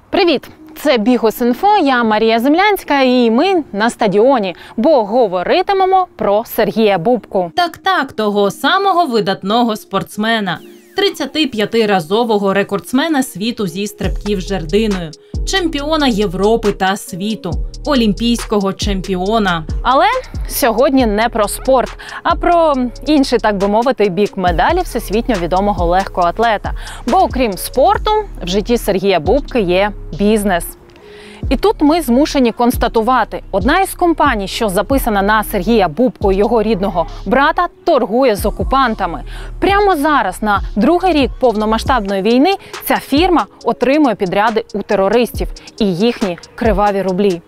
Привіт! Це Бігус.Інфо, я Марія Землянська і ми на стадіоні, бо говоритимемо про Сергія Бубку. Так, того самого видатного спортсмена. 35-разового рекордсмена світу зі стрибків з жердиною, чемпіона Європи та світу, олімпійського чемпіона. Але сьогодні не про спорт, а про інший, так би мовити, бік медалі всесвітньо відомого легкоатлета. Бо окрім спорту, в житті Сергія Бубки є бізнес. І тут ми змушені констатувати, одна із компаній, що записана на Сергія Бубку, його рідного брата, торгує з окупантами. Прямо зараз, на другий рік повномасштабної війни, ця фірма отримує підряди у терористів і їхні криваві рублі.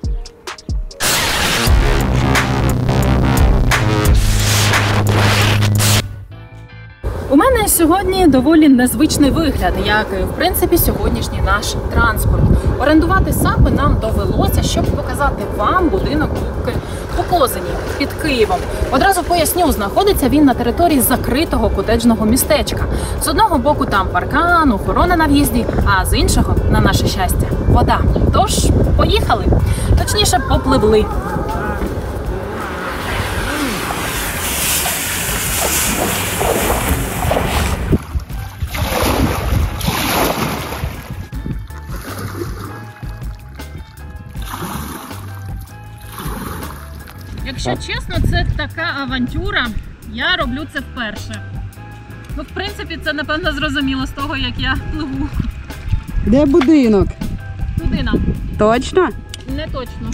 У мене сьогодні доволі незвичний вигляд, як і, в принципі, сьогоднішній наш транспорт. Орендувати САПи нам довелося, щоб показати вам будинок Бубки у Козині під Києвом. Одразу поясню, знаходиться він на території закритого котеджного містечка. З одного боку там паркан, охорона на в'їзді, а з іншого, на наше щастя, вода. Тож, поїхали. Точніше, попливли. Якщо чесно, це така авантюра. Я роблю це вперше. Ну, в принципі, це, напевно, зрозуміло з того, як я пливу. Де будинок? Туди нам. Точно? Не точно.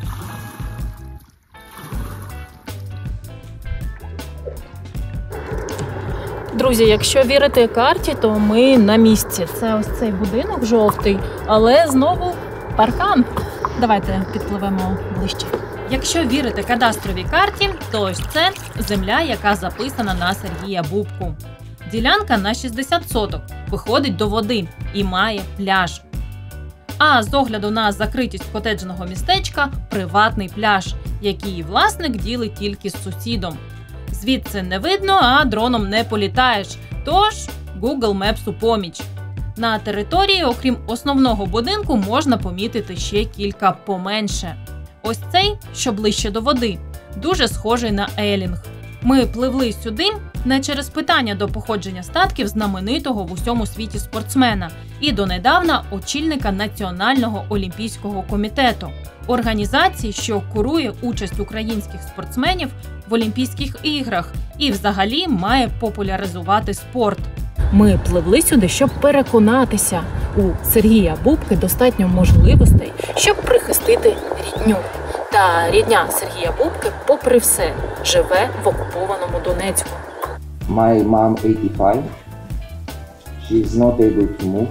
Друзі, якщо вірити карті, то ми на місці. Це ось цей будинок жовтий, але знову паркан. Давайте підпливемо ближче. Якщо вірити кадастровій карті, то ось це земля, яка записана на Сергія Бубку. Ділянка на 60 соток, виходить до води і має пляж. А з огляду на закритість котеджного містечка – приватний пляж, який власник ділить тільки з сусідом. Звідси не видно, а дроном не політаєш, тож Google Maps у поміч. На території, окрім основного будинку, можна помітити ще кілька поменше. Ось цей, що ближче до води, дуже схожий на Елінг. Ми пливли сюди не через питання до походження статків знаменитого в усьому світі спортсмена і донедавна очільника Національного олімпійського комітету, організації, що курує участь українських спортсменів в Олімпійських іграх і взагалі має популяризувати спорт. Ми пливли сюди, щоб переконатися, у Сергія Бубки достатньо можливостей, щоб прихистити рідню. Та рідня Сергія Бубки, попри все, живе в окупованому Донецьку. My mom 85. She is not able to move.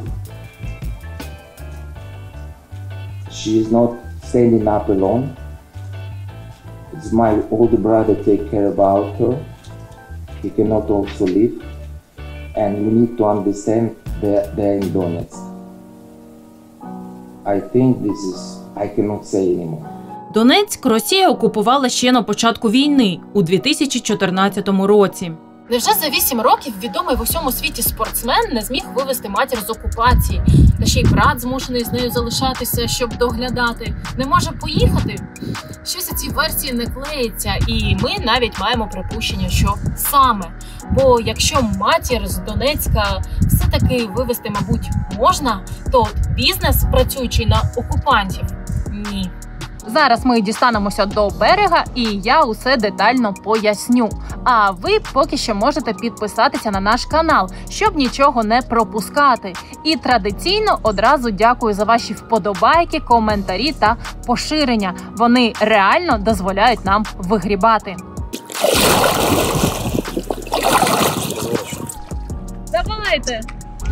She is not standing up alone. It's my older brother take care about her. He cannot also live. And we need to understand they're in Donetsk. I think this is, I cannot say anymore. Донецьк Росія окупувала ще на початку війни, у 2014 році. Невже за 8 років відомий в усьому світі спортсмен не зміг вивезти матір з окупації? Та ще й брат змушений з нею залишатися, щоб доглядати. Не може поїхати? Щось у цій версії не клеїться, і ми навіть маємо припущення, що саме. Бо якщо матір з Донецька все-таки вивезти, мабуть, можна, то бізнес, працюючий на окупантів, ні. Зараз ми дістанемося до берега і я усе детально поясню. А ви поки що можете підписатися на наш канал, щоб нічого не пропускати. І традиційно одразу дякую за ваші вподобайки, коментарі та поширення. Вони реально дозволяють нам вигрібати. Давайте!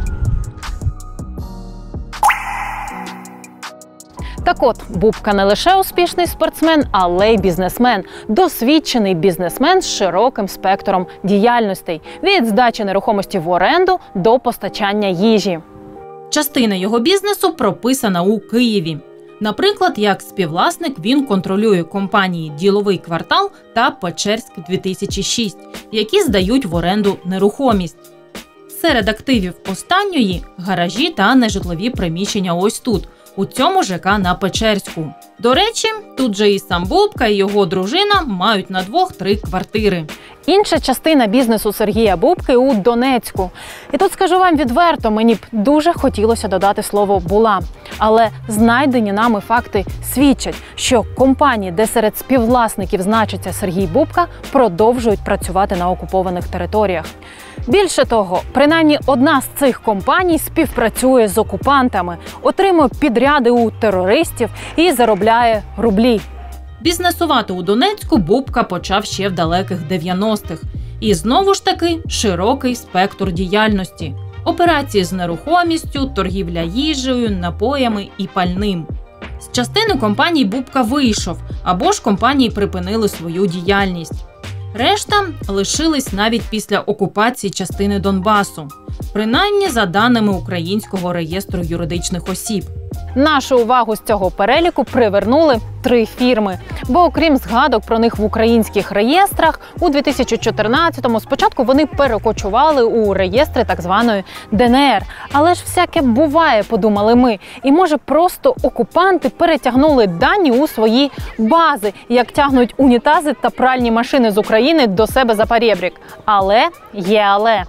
Так от, Бубка не лише успішний спортсмен, але й бізнесмен. Досвідчений бізнесмен з широким спектром діяльностей. Від здачі нерухомості в оренду до постачання їжі. Частина його бізнесу прописана у Києві. Наприклад, як співвласник він контролює компанії «Діловий квартал» та «Печерськ-2006», які здають в оренду нерухомість. Серед активів останньої – гаражі та нежитлові приміщення ось тут, у цьому ЖК на Печерську. До речі, тут же і сам Бубка, і його дружина мають на 2-3 квартири. Інша частина бізнесу Сергія Бубки у Донецьку. І тут скажу вам відверто, мені б дуже хотілося додати слово «була». Але знайдені нами факти свідчать, що компанії, де серед співвласників значиться Сергій Бубка, продовжують працювати на окупованих територіях. Більше того, принаймні одна з цих компаній співпрацює з окупантами, отримує підряди у терористів і заробляє рублі. Бізнесувати у Донецьку Бубка почав ще в далеких 90-х. І знову ж таки широкий спектр діяльності. Операції з нерухомістю, торгівля їжею, напоями і пальним. З частини компаній Бубка вийшов, або ж компанії припинили свою діяльність. Решта лишились навіть після окупації частини Донбасу. Принаймні за даними Українського реєстру юридичних осіб. Нашу увагу з цього переліку привернули 3 фірми. Бо окрім згадок про них в українських реєстрах, у 2014-му спочатку вони перекочували у реєстри так званої ДНР. Але ж всяке буває, подумали ми. І може просто окупанти перетягнули дані у свої бази, як тягнуть унітази та пральні машини з України до себе за поребрик. Але є але.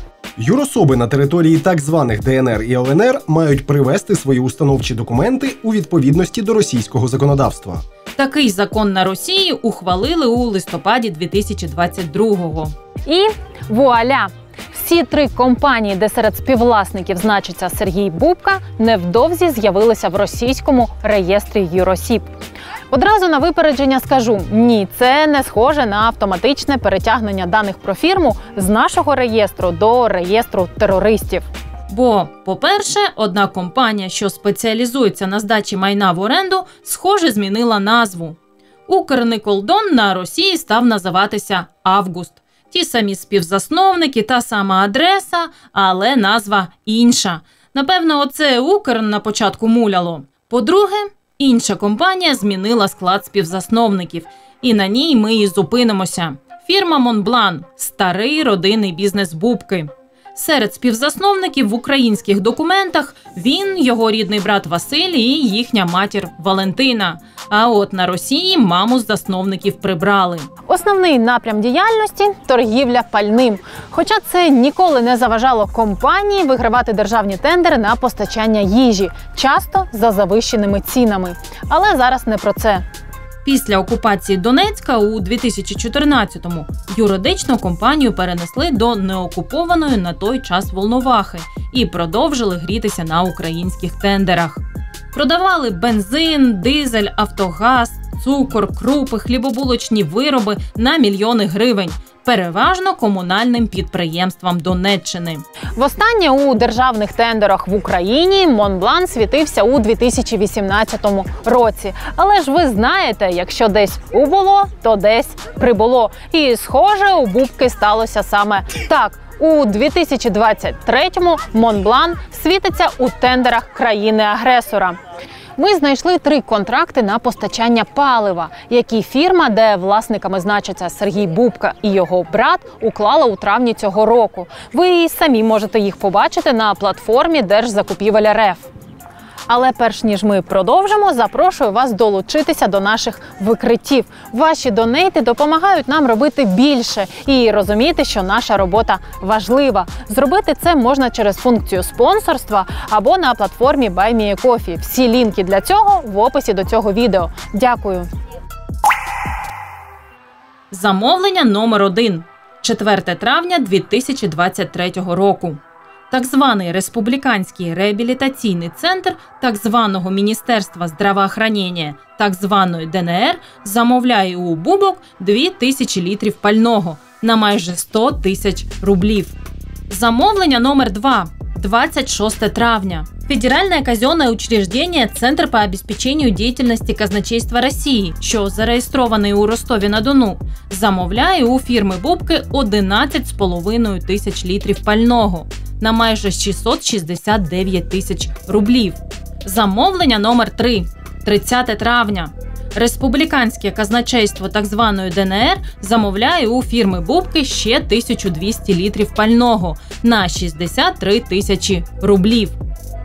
Юрособи на території так званих ДНР і ЛНР мають привести свої установчі документи у відповідності до російського законодавства. Такий закон на Росії ухвалили у листопаді 2022-го. І вуаля! Всі 3 компанії, де серед співвласників значиться Сергій Бубка, невдовзі з'явилися в російському реєстрі юросіб. Одразу на випередження скажу, ні, це не схоже на автоматичне перетягнення даних про фірму з нашого реєстру до реєстру терористів. Бо, по-перше, одна компанія, що спеціалізується на здачі майна в оренду, схоже змінила назву. Укрниколдон на Росії став називатися «Август». Ті самі співзасновники, та сама адреса, але назва інша. Напевно, оце Укр на початку муляло. По-друге, інша компанія змінила склад співзасновників. І на ній ми і зупинимося. Фірма Монблан – старий родинний бізнес Бубки. Серед співзасновників в українських документах він, його рідний брат Василь і їхня матір Валентина. А от на Росії маму з засновників прибрали. Основний напрям діяльності – торгівля пальним. Хоча це ніколи не заважало компанії вигравати державні тендери на постачання їжі, часто за завищеними цінами. Але зараз не про це. Після окупації Донецька у 2014-му юридичну компанію перенесли до неокупованої на той час Волновахи і продовжили грітися на українських тендерах. Продавали бензин, дизель, автогаз, цукор, крупи, хлібобулочні вироби на мільйони гривень. Переважно комунальним підприємствам Донеччини. Востаннє у державних тендерах в Україні Монблан світився у 2018 році. Але ж ви знаєте, якщо десь убуло, то десь прибуло. І схоже, у Бубки сталося саме так. У 2023-му Монблан світиться у тендерах країни-агресора. Ми знайшли 3 контракти на постачання палива, які фірма, де власниками значаться Сергій Бубка і його брат, уклала у травні цього року. Ви і самі можете їх побачити на платформі Держзакупівель РФ. Але перш ніж ми продовжимо, запрошую вас долучитися до наших викриттів. Ваші донейти допомагають нам робити більше і розуміти, що наша робота важлива. Зробити це можна через функцію спонсорства або на платформі Buy Me a Coffee. Всі лінки для цього в описі до цього відео. Дякую. Замовлення номер 1. 4 травня 2023 року. Так званий Республіканський реабілітаційний центр так званого Міністерства здравоохранення так званої ДНР замовляє у Бубок 2000 літрів пального на майже 100 тисяч рублів. Замовлення номер 2. 26 травня. Федеральное казенное учреждение «Центр по обеспечению деятельности казначейства Росії», що зареєстрований у Ростові-на-Дону, замовляє у фірми Бубки 11,5 тисяч літрів пального на майже 669 тисяч рублів. Замовлення номер 3. 30 травня. Республіканське казначейство так званої ДНР замовляє у фірми Бубки ще 1200 літрів пального на 63 тисячі рублів.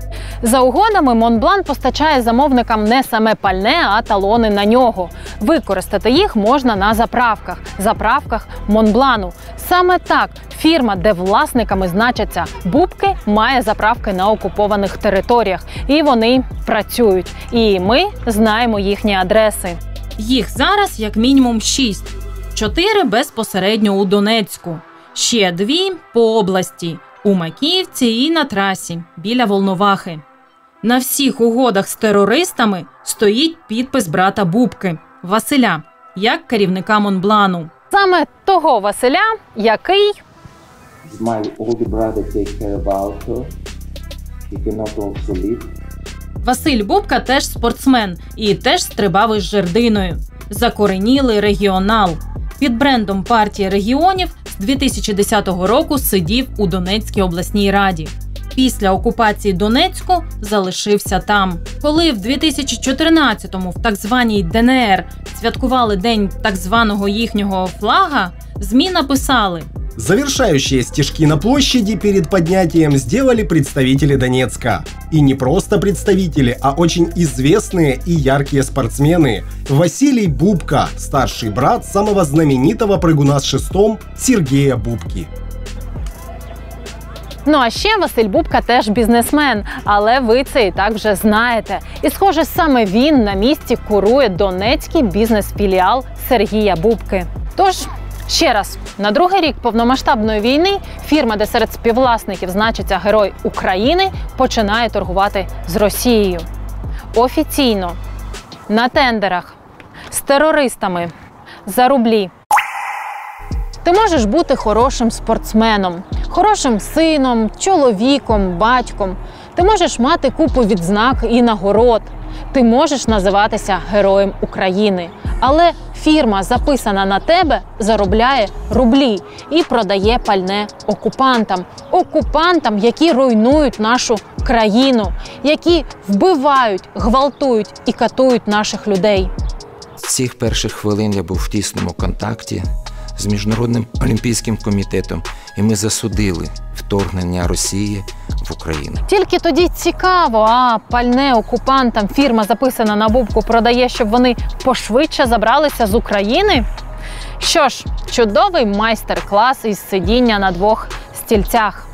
За угодами Монблан постачає замовникам не саме пальне, а талони на нього. Використати їх можна на заправках Монблану. Саме так фірма, де власниками значаться бубки, має заправки на окупованих територіях. І вони працюють. І ми знаємо їхні адреси. Їх зараз як мінімум 6. 4 безпосередньо у Донецьку. Ще 2 по області – у Макіївці і на трасі, біля Волновахи. На всіх угодах з терористами стоїть підпис брата Бубки – Василя, як керівника Монблану. Саме того Василя, який My older brother take care about her. He cannot also live. Василь Бубка теж спортсмен і теж стрибав із жердиною. Закоренілий регіонал. Під брендом партії регіонів з 2010 року сидів у Донецькій обласній раді. Після окупації Донецьку залишився там. Коли в 2014-му в так званій ДНР святкували день так званого їхнього флага, ЗМІ написали: Завершающие стежки на площади перед поднятием сделали представители Донецка. И не просто представители, а очень известные и яркие спортсмены. Василий Бубка, старший брат самого знаменитого прыгуна с шестом Сергея Бубки. Ну а ще Василь Бубка теж бізнесмен, але ви це і так вже знаєте. І схоже, саме він на місці курує донецький бізнес-філіал Сергія Бубки. Тож, ще раз, на другий рік повномасштабної війни фірма, де серед співвласників значиться Герой України, починає торгувати з Росією. Офіційно, на тендерах, з терористами, за рублі. Ти можеш бути хорошим спортсменом, хорошим сином, чоловіком, батьком. Ти можеш мати купу відзнак і нагород. Ти можеш називатися Героєм України. Але фірма, записана на тебе, заробляє рублі і продає пальне окупантам. Окупантам, які руйнують нашу країну, які вбивають, гвалтують і катують наших людей. З цих перших хвилин я був в тісному контакті з Міжнародним олімпійським комітетом, і ми засудили вторгнення Росії в Україну. Тільки тоді цікаво, а пальне окупантам фірма, записана на Бубку, продає, щоб вони пошвидше забралися з України? Що ж, чудовий майстер-клас із сидіння на двох стільцях.